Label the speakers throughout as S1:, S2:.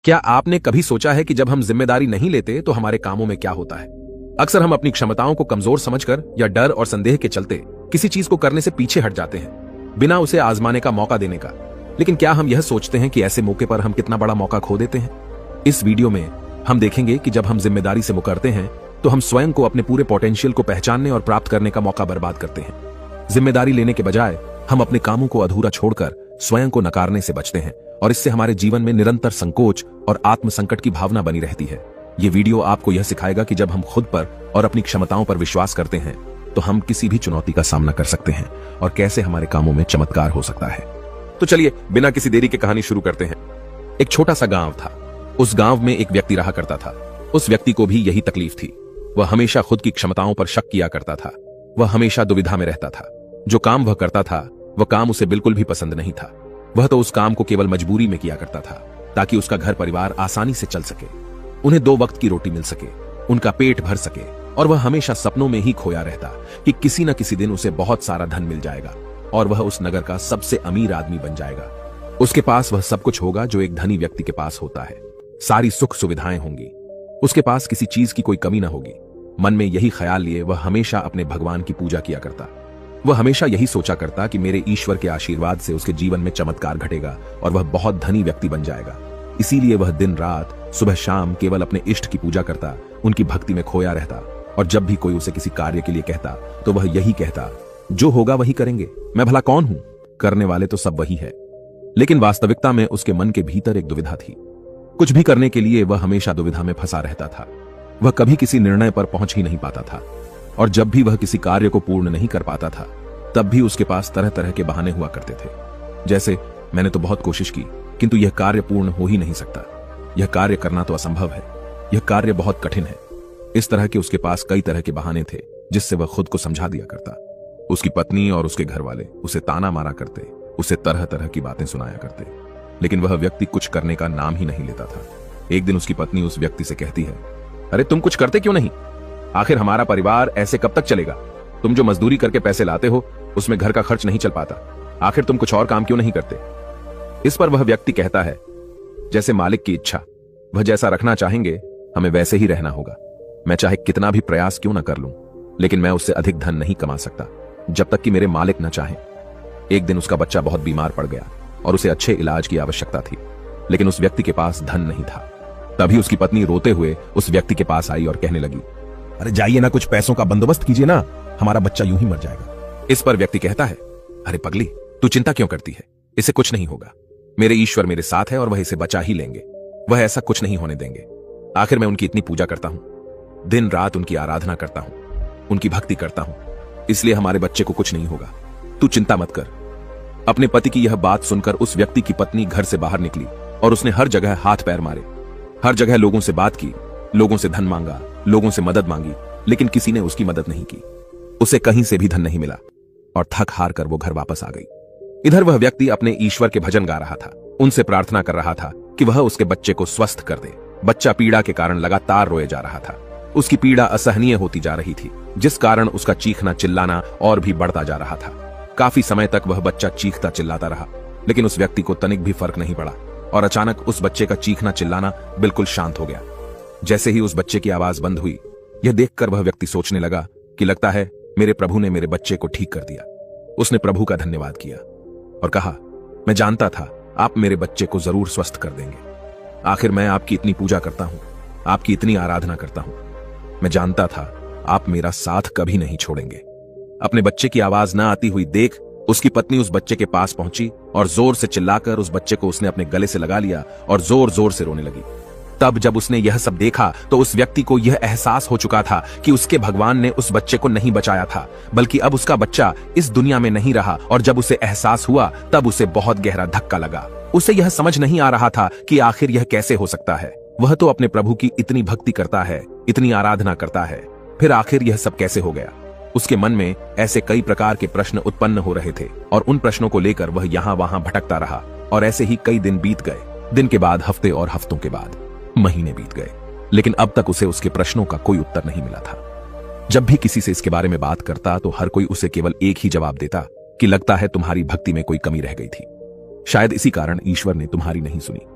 S1: क्या आपने कभी सोचा है कि जब हम जिम्मेदारी नहीं लेते तो हमारे कामों में क्या होता है? अक्सर हम अपनी क्षमताओं को कमजोर समझकर या डर और संदेह के चलते किसी चीज को करने से पीछे हट जाते हैं, बिना उसे आजमाने का मौका देने का। लेकिन क्या हम यह सोचते हैं कि ऐसे मौके पर हम कितना बड़ा मौका खो देते हैं? इस वीडियो में हम देखेंगे कि जब हम जिम्मेदारी से मुकरते हैं तो हम स्वयं को अपने पूरे पोटेंशियल को पहचानने और प्राप्त करने का मौका बर्बाद करते हैं। जिम्मेदारी लेने के बजाय हम अपने कामों को अधूरा छोड़कर स्वयं को नकारने से बचते हैं और इससे हमारे जीवन में निरंतर संकोच और आत्मसंकट की भावना बनी रहती है। ये वीडियो आपको यह सिखाएगा कि जब हम खुद पर और अपनी क्षमताओं पर विश्वास करते हैं तो हम किसी भी चुनौती का सामना कर सकते हैं और कैसे हमारे कामों में चमत्कार हो सकता है। तो चलिए बिना किसी देरी के कहानी शुरू करते हैं। एक छोटा सा गांव था। उस गांव में एक व्यक्ति रहा करता था। उस व्यक्ति को भी यही तकलीफ थी। वह हमेशा खुद की क्षमताओं पर शक किया करता था। वह हमेशा दुविधा में रहता था। जो काम वह करता था वह काम उसे बिल्कुल भी पसंद नहीं था। वह तो उस काम को केवल मजबूरी में किया करता था ताकि उसका घर परिवार आसानी से चल सके, उन्हें 2 वक्त की रोटी मिल सके, उनका पेट भर सके। और वह हमेशा सपनों में ही खोया रहता कि किसी न किसी दिन उसे बहुत सारा धन मिल जाएगा और वह उस नगर का सबसे अमीर आदमी बन जाएगा। उसके पास वह सब कुछ होगा जो एक धनी व्यक्ति के पास होता है। सारी सुख सुविधाएं होंगी। उसके पास किसी चीज की कोई कमी ना होगी। मन में यही ख्याल लिए वह हमेशा अपने भगवान की पूजा किया करता। वह हमेशा यही सोचा करता कि मेरे ईश्वर के आशीर्वाद से उसके जीवन में चमत्कार घटेगा और वह बहुत धनी व्यक्ति बन जाएगा। इसीलिए वह दिन रात सुबह शाम केवल अपने इष्ट की पूजा करता, उनकी भक्ति में खोया रहता। और जब भी कोई उसे किसी कार्य के लिए कहता तो वह यही कहता, जो होगा वही करेंगे, मैं भला कौन हूं, करने वाले तो सब वही है। लेकिन वास्तविकता में उसके मन के भीतर एक दुविधा थी। कुछ भी करने के लिए वह हमेशा दुविधा में फंसा रहता था। वह कभी किसी निर्णय पर पहुंच ही नहीं पाता था और जब भी वह किसी कार्य को पूर्ण नहीं कर पाता था तब भी उसके पास तरह तरह के बहाने हुआ करते थे। जैसे, मैंने तो बहुत कोशिश की किंतु यह कार्य पूर्ण हो ही नहीं सकता, यह कार्य करना तो असंभव है, यह कार्य बहुत कठिन है। इस तरह के उसके पास कई तरह के बहाने थे जिससे वह खुद को समझा दिया करता। उसकी पत्नी और उसके घर वाले उसे ताना मारा करते, उसे तरह तरह की बातें सुनाया करते, लेकिन वह व्यक्ति कुछ करने का नाम ही नहीं लेता था। एक दिन उसकी पत्नी उस व्यक्ति से कहती है, अरे तुम कुछ करते क्यों नहीं? आखिर हमारा परिवार ऐसे कब तक चलेगा? तुम जो मजदूरी करके पैसे लाते हो उसमें घर का खर्च नहीं चल पाता। आखिर तुम कुछ और काम क्यों नहीं करते? इस पर वह व्यक्ति कहता है, जैसे मालिक की इच्छा, वह जैसा रखना चाहेंगे हमें वैसे ही रहना होगा। मैं चाहे कितना भी प्रयास क्यों ना कर लूं, लेकिन मैं उससे अधिक धन नहीं कमा सकता जब तक कि मेरे मालिक न चाहें। एक दिन उसका बच्चा बहुत बीमार पड़ गया और उसे अच्छे इलाज की आवश्यकता थी, लेकिन उस व्यक्ति के पास धन नहीं था। तभी उसकी पत्नी रोते हुए उस व्यक्ति के पास आई और कहने लगी, अरे जाइए ना, कुछ पैसों का बंदोबस्त कीजिए ना, हमारा बच्चा यूं ही मर जाएगा। इस पर व्यक्ति कहता है, अरे पगली, तू चिंता क्यों करती है? इसे कुछ नहीं होगा। मेरे ईश्वर मेरे साथ है और वह इसे बचा ही लेंगे। वह ऐसा कुछ नहीं होने देंगे। आखिर मैं उनकी इतनी पूजा करता हूं, दिन रात उनकी आराधना करता हूं, उनकी भक्ति करता हूं, इसलिए हमारे बच्चे को कुछ नहीं होगा। तू चिंता मत कर। अपने पति की यह बात सुनकर उस व्यक्ति की पत्नी घर से बाहर निकली और उसने हर जगह हाथ पैर मारे, हर जगह लोगों से बात की, लोगों से धन मांगा, लोगों से मदद मांगी, लेकिन किसी ने उसकी मदद नहीं की। उसे कहीं से भी धन नहीं मिला और थक हार कर वो घर वापस आ गई। इधर वह व्यक्ति अपने ईश्वर के भजन गा रहा था, उनसे प्रार्थना कर रहा था कि वह उसके बच्चे को स्वस्थ कर दे। बच्चा पीड़ा के कारण लगातार रोए जा रहा था। उसकी पीड़ा असहनीय होती जा रही थी, जिस कारण उसका चीखना चिल्लाना और भी बढ़ता जा रहा था। काफी समय तक वह बच्चा चीखता चिल्लाता रहा, लेकिन उस व्यक्ति को तनिक भी फर्क नहीं पड़ा और अचानक उस बच्चे का चीखना चिल्लाना बिल्कुल शांत हो गया। जैसे ही उस बच्चे की आवाज बंद हुई, यह देखकर वह व्यक्ति सोचने लगा कि लगता है मेरे प्रभु ने मेरे बच्चे को ठीक कर दिया। उसने प्रभु का धन्यवाद किया और कहा, मैं जानता था आप मेरे बच्चे को जरूर स्वस्थ कर देंगे। आखिर मैं आपकी इतनी पूजा करता हूं, आपकी इतनी आराधना करता हूं। मैं जानता था आप मेरा साथ कभी नहीं छोड़ेंगे। अपने बच्चे की आवाज ना आती हुई देख उसकी पत्नी उस बच्चे के पास पहुंची और जोर से चिल्लाकर उस बच्चे को उसने अपने गले से लगा लिया और जोर जोर से रोने लगी। तब जब उसने यह सब देखा तो उस व्यक्ति को यह एहसास हो चुका था कि उसके भगवान ने उस बच्चे को नहीं बचाया था, बल्कि अब उसका बच्चा इस दुनिया में नहीं रहा। और जब उसे एहसास हुआ तब उसे बहुत गहरा धक्का लगा। उसे यह समझ नहीं आ रहा था कि आखिर यह कैसे हो सकता है। वह तो अपने प्रभु की इतनी भक्ति करता है, इतनी आराधना करता है, फिर आखिर यह सब कैसे हो गया? उसके मन में ऐसे कई प्रकार के प्रश्न उत्पन्न हो रहे थे और उन प्रश्नों को लेकर वह यहाँ वहां भटकता रहा। और ऐसे ही कई दिन बीत गए। दिन के बाद हफ्ते और हफ्तों के बाद महीने बीत गए, लेकिन अब तक उसे उसके प्रश्नों का कोई उत्तर नहीं मिला था। जब भी किसी से इसके बारे में बात करता तो हर कोई उसे केवल एक ही जवाब देता कि लगता है तुम्हारी भक्ति में कोई कमी रह गई थी। शायद इसी कारण ईश्वर ने तुम्हारी नहीं सुनी।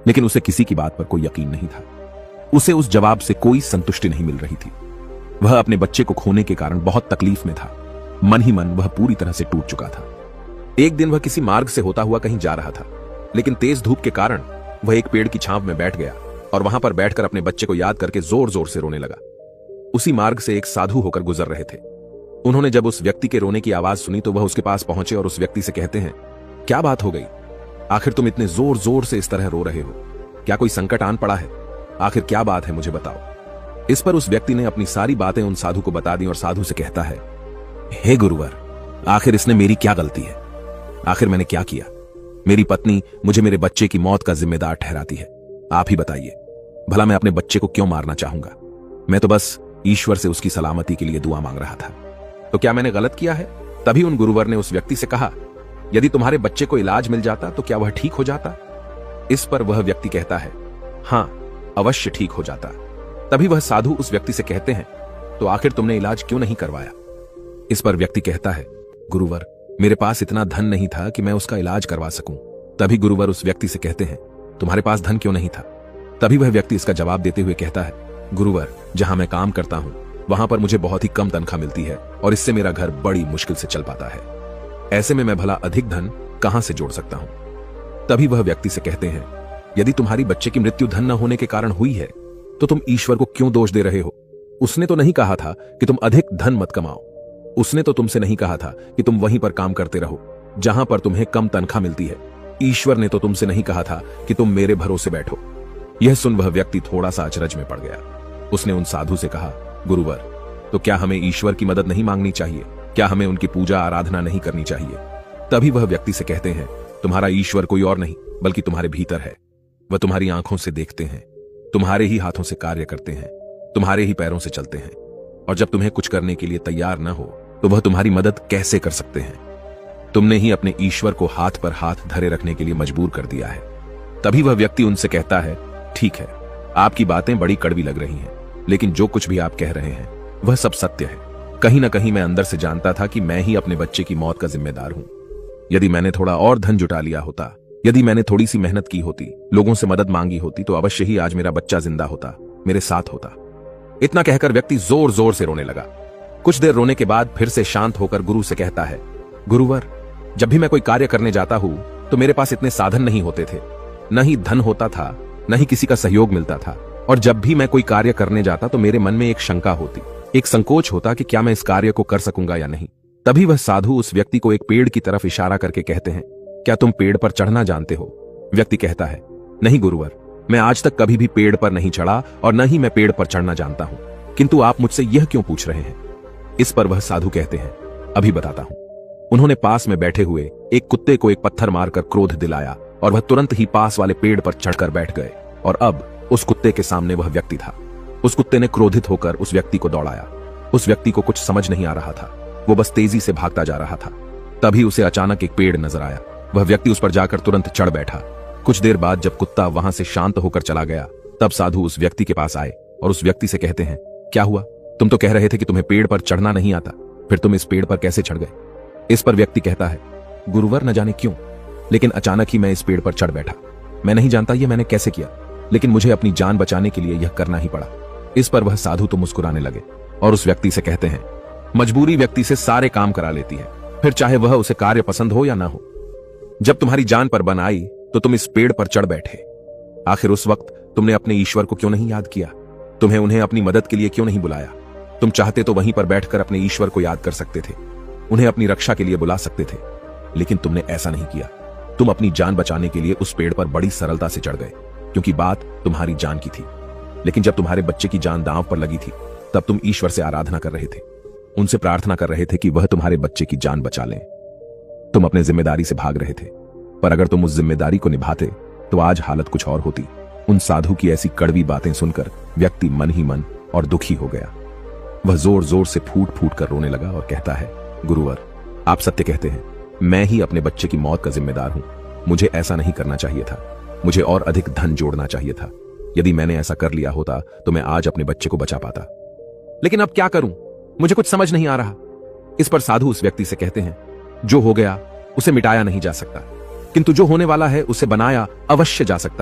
S1: लेकिन उसे किसी की बात पर कोई यकीन नहीं था। उसे उस जवाब से कोई संतुष्टि नहीं मिल रही थी। वह अपने बच्चे को खोने के कारण बहुत तकलीफ में था। मन ही मन वह पूरी तरह से टूट चुका था। एक दिन वह किसी मार्ग से होता हुआ कहीं जा रहा था, लेकिन तेज धूप के कारण वह एक पेड़ की छांव में बैठ गया और वहां पर बैठकर अपने बच्चे को याद करके जोर जोर से रोने लगा। उसी मार्ग से एक साधु होकर गुजर रहे थे। उन्होंने जब उस व्यक्ति के रोने की आवाज सुनी तो वह उसके पास पहुंचे और उस व्यक्ति से कहते हैं, क्या बात हो गई? आखिर तुम इतने जोर जोर से इस तरह रो रहे हो? क्या कोई संकट आन पड़ा है? आखिर क्या बात है, मुझे बताओ। इस पर उस व्यक्ति ने अपनी सारी बातें उन साधु को बता दी और साधु से कहता है, हे गुरुवर, आखिर इसने मेरी क्या गलती है? आखिर मैंने क्या किया? मेरी पत्नी मुझे मेरे बच्चे की मौत का जिम्मेदार ठहराती है। आप ही बताइए, भला मैं अपने बच्चे को क्यों मारना चाहूंगा? मैं तो बस ईश्वर से उसकी सलामती के लिए दुआ मांग रहा था। तो क्या मैंने गलत किया है? तभी उन गुरुवर ने उस व्यक्ति से कहा, यदि तुम्हारे बच्चे को इलाज मिल जाता तो क्या वह ठीक हो जाता? इस पर वह व्यक्ति कहता है, हां, अवश्य ठीक हो जाता। तभी वह साधु उस व्यक्ति से कहते हैं, तो आखिर तुमने इलाज क्यों नहीं करवाया? इस पर व्यक्ति कहता है, गुरुवर, मेरे पास इतना धन नहीं था कि मैं उसका इलाज करवा सकूं। तभी गुरुवर उस व्यक्ति से कहते हैं, तुम्हारे पास धन क्यों नहीं था? तभी वह व्यक्ति इसका जवाब देते हुए कहता है, गुरुवर, जहां मैं काम करता हूं वहां पर मुझे बहुत ही कम तनख्वाह मिलती है और इससे मेरा घर बड़ी मुश्किल से चल पाता है। ऐसे में मैं भला अधिक धन कहां से जोड़ सकता हूं? तभी वह व्यक्ति से कहते हैं, यदि तुम्हारी बच्चे की मृत्यु धन न होने के कारण हुई है तो तुम ईश्वर को क्यों दोष दे रहे हो? उसने तो नहीं कहा था कि तुम अधिक धन मत कमाओ। उसने तो तुमसे नहीं कहा था कि तुम वहीं पर काम करते रहो जहां पर तुम्हें कम तनख्वाह मिलती है। ईश्वर ने तो तुमसे नहीं कहा था कि तुम मेरे भरोसे बैठो। यह सुन वह व्यक्ति थोड़ा सा अचरज में पड़ गया। उसने उन साधु से कहा, गुरुवर, तो क्या हमें ईश्वर की मदद नहीं मांगनी चाहिए? क्या हमें उनकी पूजा आराधना नहीं करनी चाहिए? तभी वह व्यक्ति से कहते हैं, तुम्हारा ईश्वर कोई और नहीं बल्कि तुम्हारे भीतर है। वह तुम्हारी आंखों से देखते हैं, तुम्हारे ही हाथों से कार्य करते हैं, तुम्हारे ही पैरों से चलते हैं, और जब तुम्हें कुछ करने के लिए तैयार न हो तो वह तुम्हारी मदद कैसे कर सकते हैं? तुमने ही अपने ईश्वर को हाथ पर हाथ धरे रखने के लिए मजबूर कर दिया है। तभी वह व्यक्ति उनसे कहता है, ठीक है, आपकी बातें बड़ी कड़वी लग रही हैं, लेकिन जो कुछ भी आप कह रहे हैं वह सब सत्य है। कहीं ना कहीं मैं अंदर से जानता था कि मैं ही अपने बच्चे की मौत का जिम्मेदार हूं। यदि मैंने थोड़ा और धन जुटा लिया होता, यदि मैंने थोड़ी सी मेहनत की होती, लोगों से मदद मांगी होती, तो अवश्य ही आज मेरा बच्चा जिंदा होता, मेरे साथ होता। इतना कहकर व्यक्ति जोर जोर से रोने लगा। कुछ देर रोने के बाद फिर से शांत होकर गुरु से कहता है, गुरुवर, जब भी मैं कोई कार्य करने जाता हूं तो मेरे पास इतने साधन नहीं होते थे, न ही धन होता था, न ही किसी का सहयोग मिलता था, और जब भी मैं कोई कार्य करने जाता तो मेरे मन में एक शंका होती, एक संकोच होता कि क्या मैं इस कार्य को कर सकूंगा या नहीं। तभी वह साधु उस व्यक्ति को एक पेड़ की तरफ इशारा करके कहते हैं, क्या तुम पेड़ पर चढ़ना जानते हो? व्यक्ति कहता है, नहीं गुरुवर, मैं आज तक कभी भी पेड़ पर नहीं चढ़ा और न ही मैं पेड़ पर चढ़ना जानता हूं, किंतु आप मुझसे यह क्यों पूछ रहे हैं? इस पर वह साधु कहते हैं, अभी बताता हूं। उन्होंने पास में बैठे हुए एक कुत्ते को एक पत्थर मारकर क्रोध दिलाया और वह तुरंत ही पास वाले पेड़ पर चढ़कर बैठ गए, और अब उस कुत्ते के सामने वह व्यक्ति था। उस कुत्ते ने क्रोधित होकर उस व्यक्ति को दौड़ाया। उस व्यक्ति को कुछ समझ नहीं आ रहा था, वो बस तेजी से भागता जा रहा था। तभी उसे अचानक एक पेड़ नजर आया। वह व्यक्ति उस पर जाकर तुरंत चढ़ बैठा। कुछ देर बाद जब कुत्ता वहां से शांत होकर चला गया, तब साधु उस व्यक्ति के पास आए और उस व्यक्ति से कहते हैं, क्या हुआ? तुम तो कह रहे थे कि तुम्हें पेड़ पर चढ़ना नहीं आता, फिर तुम इस पेड़ पर कैसे चढ़ गए? इस पर व्यक्ति कहता है, गुरुवर, न जाने क्यों, लेकिन अचानक ही मैं इस पेड़ पर चढ़ बैठा। मैं नहीं जानता ये मैंने कैसे किया, लेकिन मुझे अपनी जान बचाने के लिए यह करना ही पड़ा। इस पर वह साधु तो मुस्कुराने लगे और उस व्यक्ति से कहते हैं, मजबूरी व्यक्ति से सारे काम करा लेती है, फिर चाहे वह उसे कार्य पसंद हो या ना हो। जब तुम्हारी जान पर बन आई तो तुम इस पेड़ पर चढ़ बैठे। आखिर उस वक्त तुमने अपने ईश्वर को क्यों नहीं याद किया? तुम्हें उन्हें अपनी मदद के लिए क्यों नहीं बुलाया? तुम चाहते तो वहीं पर बैठकर अपने ईश्वर को याद कर सकते थे, उन्हें अपनी रक्षा के लिए बुला सकते थे, लेकिन तुमने ऐसा नहीं किया। तुम अपनी जान बचाने के लिए उस पेड़ पर बड़ी सरलता से चढ़ गए, क्योंकि बात तुम्हारी जान की थी। लेकिन जब तुम्हारे बच्चे की जान दांव पर लगी थी, तब तुम ईश्वर से आराधना कर रहे थे, उनसे प्रार्थना कर रहे थे कि वह तुम्हारे बच्चे की जान बचा लें। तुम अपने जिम्मेदारी से भाग रहे थे, पर अगर तुम उस जिम्मेदारी को निभाते तो आज हालत कुछ और होती। उन साधु की ऐसी कड़वी बातें सुनकर व्यक्ति मन ही मन और दुखी हो गया। वह जोर जोर से फूट फूट कर रोने लगा और कहता है, गुरुवर, आप सत्य कहते हैं, मैं ही अपने बच्चे की मौत का जिम्मेदार हूं। मुझे ऐसा नहीं करना चाहिए था, मुझे और अधिक धन जोड़ना चाहिए था। यदि मैंने ऐसा कर लिया होता तो मैं आज अपने बच्चे को बचा पाता, लेकिन अब क्या करूं, मुझे कुछ समझ नहीं आ रहा। इस पर साधु उस व्यक्ति से कहते हैं, जो हो गया उसे मिटाया नहीं जा सकता, किंतु जो होने वाला है उसे बनाया अवश्य जा सकता है।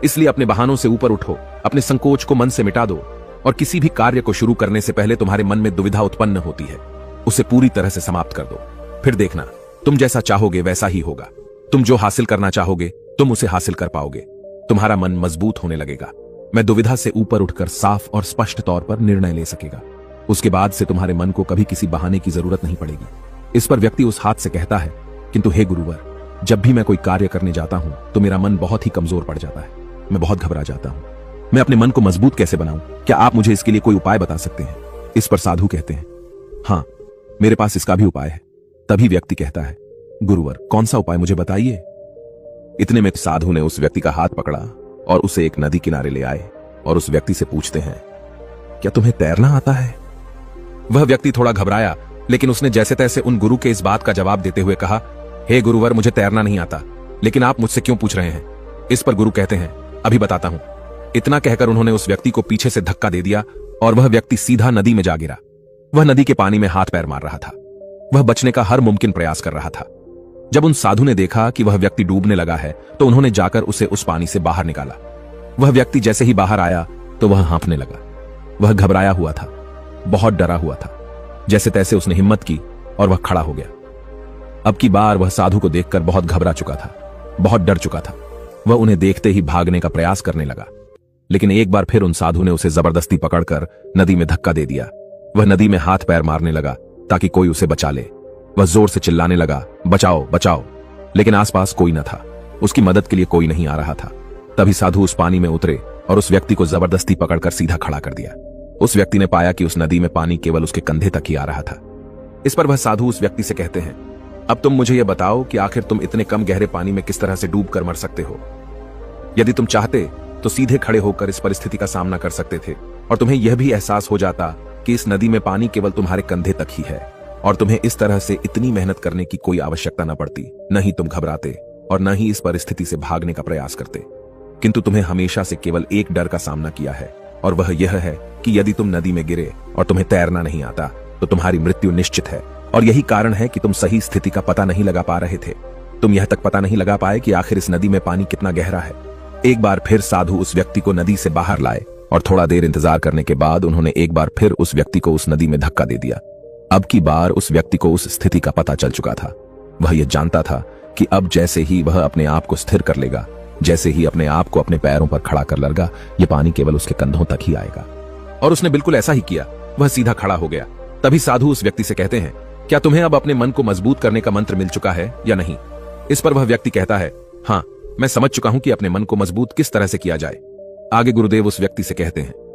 S1: इसलिए अपने बहानों से ऊपर उठो, अपने संकोच को मन से मिटा दो और किसी भी कार्य को शुरू करने से पहले तुम्हारे मन में दुविधा उत्पन्न होती है, उसे पूरी तरह से समाप्त कर दो। फिर देखना, तुम जैसा चाहोगे वैसा ही होगा। तुम जो हासिल करना चाहोगे तुम उसे हासिल कर पाओगे। तुम्हारा मन मजबूत होने लगेगा। मैं दुविधा से ऊपर उठकर साफ और स्पष्ट तौर पर निर्णय ले सकेगा। उसके बाद से तुम्हारे मन को कभी किसी बहाने की जरूरत नहीं पड़ेगी। इस पर व्यक्ति उस हाथ से कहता है, किंतु हे गुरुवर, जब भी मैं कोई कार्य करने जाता हूं तो मेरा मन बहुत ही कमजोर पड़ जाता है। मैं बहुत घबरा जाता हूं। मैं अपने मन को मजबूत कैसे बनाऊं? क्या आप मुझे इसके लिए कोई उपाय बता सकते हैं? इस पर साधु कहते हैं, हाँ, मेरे पास इसका भी उपाय है। तभी व्यक्ति कहता है, गुरुवर, कौन सा उपाय मुझे बताइए। इतने में साधु ने उस व्यक्ति का हाथ पकड़ा और उसे एक नदी किनारे ले आए और उस व्यक्ति से पूछते हैं, क्या तुम्हें तैरना आता है? वह व्यक्ति थोड़ा घबराया, लेकिन उसने जैसे तैसे उन गुरु के इस बात का जवाब देते हुए कहा, हे गुरुवर, मुझे तैरना नहीं आता, लेकिन आप मुझसे क्यों पूछ रहे हैं? इस पर गुरु कहते हैं, अभी बताता हूं। इतना कहकर उन्होंने उस व्यक्ति को पीछे से धक्का दे दिया और वह व्यक्ति सीधा नदी में जा गिरा। वह नदी के पानी में हाथ पैर मार रहा था। वह बचने का हर मुमकिन प्रयास कर रहा था। जब उन साधु ने देखा कि वह व्यक्ति डूबने लगा है तो उन्होंने जाकर उसे उस पानी से बाहर निकाला। वह व्यक्ति जैसे ही बाहर आया तो वह हाँफने लगा। वह घबराया हुआ था, बहुत डरा हुआ था। जैसे तैसे उसने हिम्मत की और वह खड़ा हो गया। अब की बार वह साधु को देखकर बहुत घबरा चुका था, बहुत डर चुका था। वह उन्हें देखते ही भागने का प्रयास करने लगा, लेकिन एक बार फिर उन साधु ने उसे जबरदस्ती पकड़कर नदी में धक्का दे दिया। वह नदी में हाथ पैर मारने लगा ताकि कोई उसे बचा ले। वह जोर से चिल्लाने लगा, बचाओ बचाओ, लेकिन आसपास कोई न था। उसकी मदद के लिए कोई नहीं आ रहा था। तभी साधु उस पानी में उतरे और उस व्यक्ति को जबरदस्ती पकड़कर सीधा खड़ा कर दिया। उस व्यक्ति ने पाया कि उस नदी में पानी केवल उसके कंधे तक ही आ रहा था। इस पर वह साधु उस व्यक्ति से कहते हैं, अब तुम मुझे यह बताओ कि आखिर तुम इतने कम गहरे पानी में किस तरह से डूब कर मर सकते हो? यदि तुम चाहते तो सीधे खड़े होकर इस परिस्थिति का सामना कर सकते थे और तुम्हें यह भी एहसास हो जाता कि इस नदी में पानी केवल तुम्हारे कंधे तक ही है और तुम्हें इस तरह से इतनी मेहनत करने की कोई आवश्यकता न पड़ती। न ही तुम घबराते और न ही इस परिस्थिति से भागने का प्रयास करते। किंतु तुम्हें हमेशा से केवल एक डर का सामना किया है, और वह यह है कि यदि तुम नदी में गिरे और तुम्हें तैरना नहीं आता तो तुम्हारी मृत्यु निश्चित है। और यही कारण है कि तुम सही स्थिति का पता नहीं लगा पा रहे थे। तुम यह तक पता नहीं लगा पाए कि आखिर इस नदी में पानी कितना गहरा है। एक बार फिर साधु उस व्यक्ति को नदी से बाहर लाए और थोड़ा देर इंतजार करने के बाद उन्होंने एक बार फिर उस व्यक्ति को उस नदी में धक्का दे दिया। अब की बार उस व्यक्ति को उस स्थिति का पता चल चुका था। वह यह जानता था कि अब जैसे ही वह अपने आप को स्थिर कर लेगा, जैसे ही अपने आप को अपने पैरों पर खड़ा कर लेगा, यह पानी केवल उसके कंधों तक ही आएगा। और उसने बिल्कुल ऐसा ही किया। वह सीधा खड़ा हो गया। तभी साधु उस व्यक्ति से कहते हैं, क्या तुम्हें अब अपने मन को मजबूत करने का मंत्र मिल चुका है या नहीं? इस पर वह व्यक्ति कहता है, हाँ, मैं समझ चुका हूं कि अपने मन को मजबूत किस तरह से किया जाए। आगे गुरुदेव उस व्यक्ति से कहते हैं,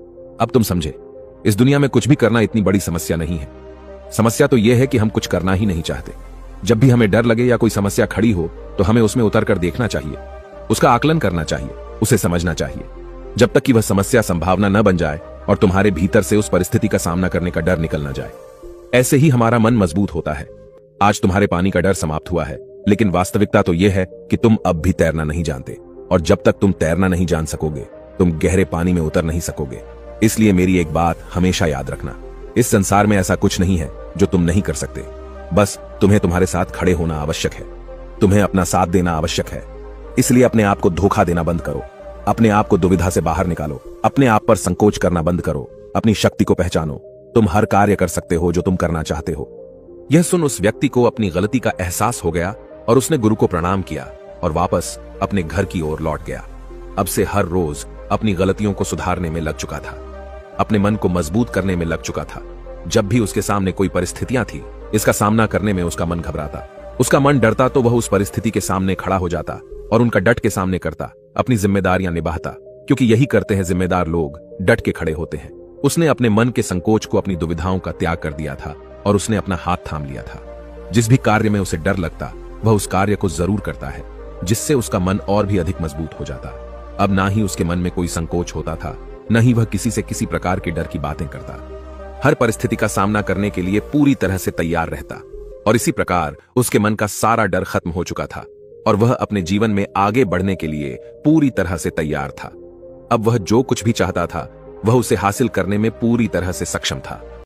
S1: अब तुम समझे, इस दुनिया में कुछ भी करना इतनी बड़ी समस्या नहीं है। समस्या तो यह है कि हम कुछ करना ही नहीं चाहते। जब भी हमें डर लगे या कोई समस्या खड़ी हो तो हमें उसमें उतरकर देखना चाहिए, उसका आकलन करना चाहिए, उसे समझना चाहिए, जब तक कि वह समस्या संभावना न बन जाए और तुम्हारे भीतर से उस परिस्थिति का सामना करने का डर निकल न जाए। ऐसे ही हमारा मन मजबूत होता है। आज तुम्हारे पानी का डर समाप्त हुआ है, लेकिन वास्तविकता तो यह है कि तुम अब भी तैरना नहीं जानते, और जब तक तुम तैरना नहीं जान सकोगे तुम गहरे पानी में उतर नहीं सकोगे। इसलिए मेरी एक बात हमेशा याद रखना, इस संसार में ऐसा कुछ नहीं है जो तुम नहीं कर सकते। बस तुम्हें तुम्हारे साथ खड़े होना आवश्यक है, तुम्हें अपना साथ देना आवश्यक है। इसलिए अपने आप को धोखा देना बंद करो, अपने आप को दुविधा से बाहर निकालो, अपने आप पर संकोच करना बंद करो, अपनी शक्ति को पहचानो। तुम हर कार्य कर सकते हो जो तुम करना चाहते हो। यह सुन उस व्यक्ति को अपनी गलती का एहसास हो गया और उसने गुरु को प्रणाम किया और वापस अपने घर की ओर लौट गया। अब से हर रोज अपनी गलतियों को सुधारने में लग चुका था, अपने मन को मजबूत करने में लग चुका था। जब भी उसके सामने कोई परिस्थितियां थी, इसका सामना करने में उसका मन घबराता, उसका मन डरता, तो वह उस परिस्थिति के सामने खड़ा हो जाता और उनका डट के सामने करता, अपनी जिम्मेदारियां निभाता, क्योंकि यही करते हैं जिम्मेदार लोग, डट के खड़े होते हैं। उसने अपने मन के संकोच को, अपनी दुविधाओं का त्याग कर दिया था और उसने अपना हाथ थाम लिया था। जिस भी कार्य में उसे डर लगता वह उस कार्य को जरूर करता है, जिससे उसका मन और भी अधिक मजबूत हो जाता। अब ना ही उसके मन में कोई संकोच होता था, न ही वह किसी से किसी प्रकार के डर की बातें करता। हर परिस्थिति का सामना करने के लिए पूरी तरह से तैयार रहता और इसी प्रकार उसके मन का सारा डर खत्म हो चुका था और वह अपने जीवन में आगे बढ़ने के लिए पूरी तरह से तैयार था। अब वह जो कुछ भी चाहता था वह उसे हासिल करने में पूरी तरह से सक्षम था।